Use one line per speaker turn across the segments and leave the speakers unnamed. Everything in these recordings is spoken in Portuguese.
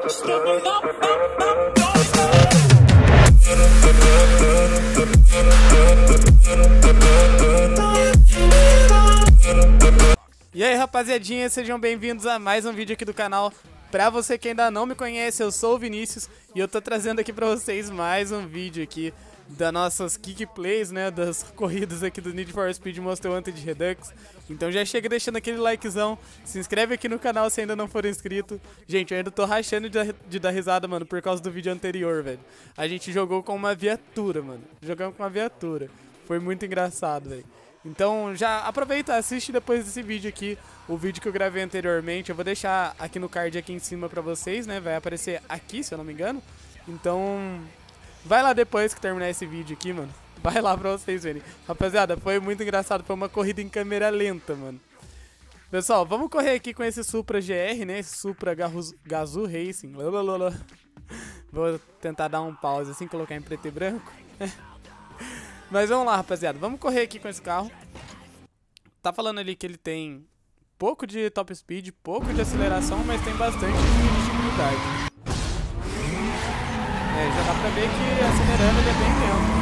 E aí, rapaziadinha, sejam bem-vindos a mais um vídeo aqui do canal. Pra você que ainda não me conhece, eu sou o Vinícius e eu tô trazendo aqui pra vocês mais um vídeo aqui das nossas kick plays, né, das corridas aqui do Need for Speed Most Wanted Redux. Então já chega deixando aquele likezão, se inscreve aqui no canal se ainda não for inscrito. Gente, eu ainda tô rachando de dar risada, mano, por causa do vídeo anterior, velho. A gente jogou com uma viatura, mano, jogamos com uma viatura, foi muito engraçado, velho. Então já aproveita, assiste depois desse vídeo aqui, o vídeo que eu gravei anteriormente. Eu vou deixar aqui no card aqui em cima pra vocês, né, vai aparecer aqui, se eu não me engano. Então vai lá depois que terminar esse vídeo aqui, mano. Vai lá pra vocês verem. Rapaziada, foi muito engraçado, foi uma corrida em câmera lenta, mano. Pessoal, vamos correr aqui com esse Supra GR, né, esse Supra Gazoo Racing. Vou tentar dar um pause assim, colocar em preto e branco. Mas vamos lá, rapaziada, vamos correr aqui com esse carro. Tá falando ali que ele tem pouco de top speed, pouco de aceleração, mas tem bastante de dificuldade. É, já dá pra ver que acelerando ele é bem lento.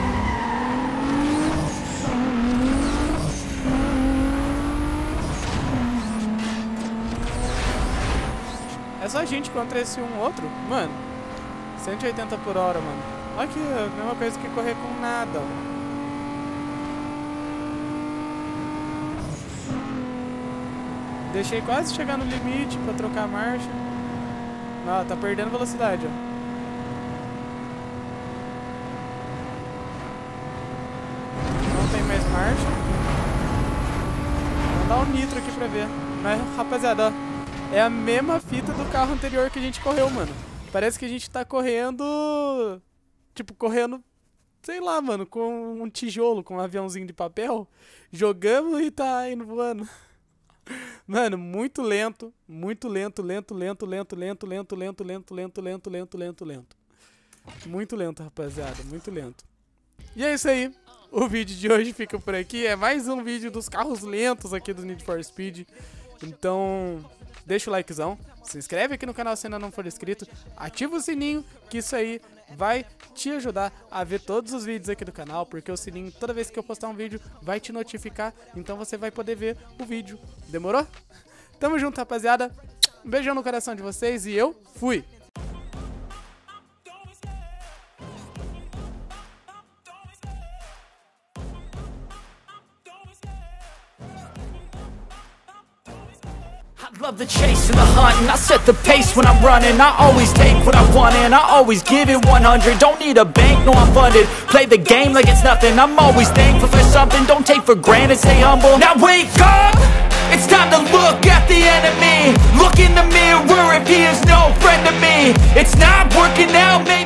É só a gente contra esse um outro, mano. 180 por hora, mano. Olha aqui, a mesma coisa que correr com nada, ó. Deixei quase chegar no limite pra trocar a marcha. Ah, tá perdendo velocidade, ó. Não tem mais marcha. Vou dar um nitro aqui pra ver. Mas, rapaziada, ó, é a mesma fita do carro anterior que a gente correu, mano. Parece que a gente tá correndo... Tipo, correndo, sei lá, mano, com um tijolo, com um aviãozinho de papel. Jogamos e tá indo voando. Mano, muito lento, muito lento, lento. Muito lento, rapaziada, muito lento. E é isso aí, o vídeo de hoje fica por aqui. É mais um vídeo dos carros lentos aqui do Need for Speed. Então, deixa o likezão, se inscreve aqui no canal se ainda não for inscrito, ativa o sininho, que isso aí vai te ajudar a ver todos os vídeos aqui do canal, porque o sininho, toda vez que eu postar um vídeo, vai te notificar, então você vai poder ver o vídeo. Demorou? Tamo junto, rapaziada. Um beijão no coração de vocês e eu fui!
Love the chase and the hunt, and I set the pace when I'm running. I always take what I want and I always give it 100. Don't need a bank, no I'm funded. Play the game like it's nothing. I'm always thankful for something. Don't take for granted, stay humble. Now wake up, it's time to look at the enemy. Look in the mirror if he is no friend to me. It's not working out, man.